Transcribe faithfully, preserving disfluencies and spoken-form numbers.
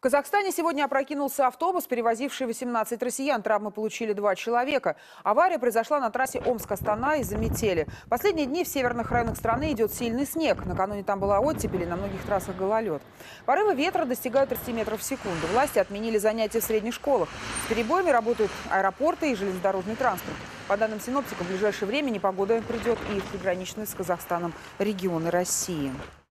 В Казахстане сегодня опрокинулся автобус, перевозивший восемнадцать россиян. Травмы получили два человека. Авария произошла на трассе Омск-Астана из-за метели. Последние дни в северных районах страны идет сильный снег. Накануне там была оттепель, и на многих трассах гололед. Порывы ветра достигают тридцати метров в секунду. Власти отменили занятия в средних школах. С перебоями работают аэропорты и железнодорожный транспорт. По данным синоптиков, в ближайшее время непогода придет и в приграничные с Казахстаном регионы России.